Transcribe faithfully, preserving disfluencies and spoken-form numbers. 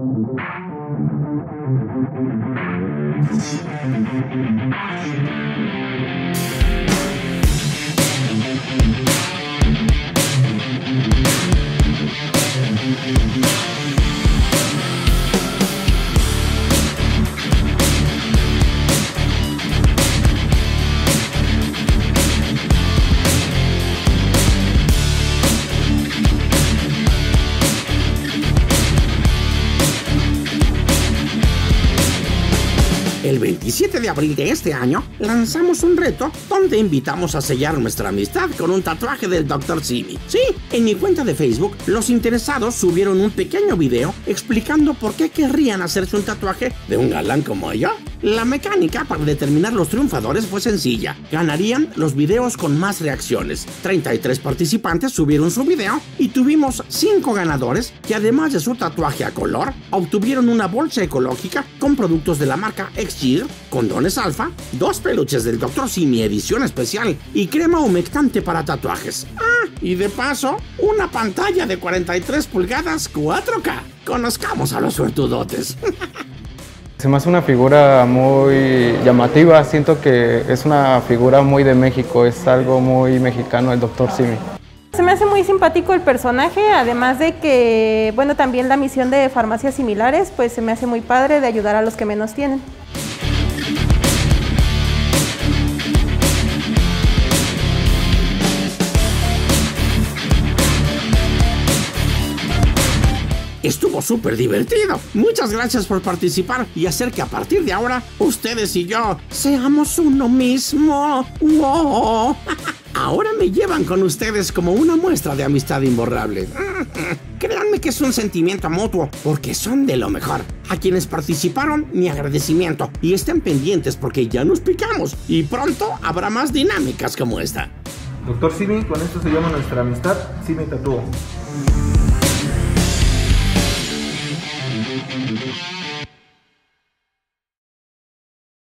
El veintisiete de abril de este año lanzamos un reto donde invitamos a sellar nuestra amistad con un tatuaje del doctor Simi. Sí, en mi cuenta de Facebook, los interesados subieron un pequeño video explicando por qué querrían hacerse un tatuaje de un galán como yo. La mecánica para determinar los triunfadores fue sencilla. Ganarían los videos con más reacciones. treinta y tres participantes subieron su video y tuvimos cinco ganadores que, además de su tatuaje a color, obtuvieron una bolsa ecológica con productos de la marca X-Gear, condones alfa, dos peluches del doctor Simi edición especial y crema humectante para tatuajes. Ah, y de paso, una pantalla de cuarenta y tres pulgadas cuatro K. Conozcamos a los suertudotes. Se me hace una figura muy llamativa, siento que es una figura muy de México, es algo muy mexicano el doctor Simi. Se me hace muy simpático el personaje, además de que, bueno, también la misión de farmacias similares, pues se me hace muy padre de ayudar a los que menos tienen. Estuvo súper divertido. Muchas gracias por participar y hacer que a partir de ahora ustedes y yo seamos uno mismo. ¡Wow! Ahora me llevan con ustedes como una muestra de amistad imborrable. Créanme que es un sentimiento mutuo porque son de lo mejor. A quienes participaron, mi agradecimiento y estén pendientes porque ya nos picamos y pronto habrá más dinámicas como esta. doctor Simi, con esto se llama nuestra amistad Simi Tatúo.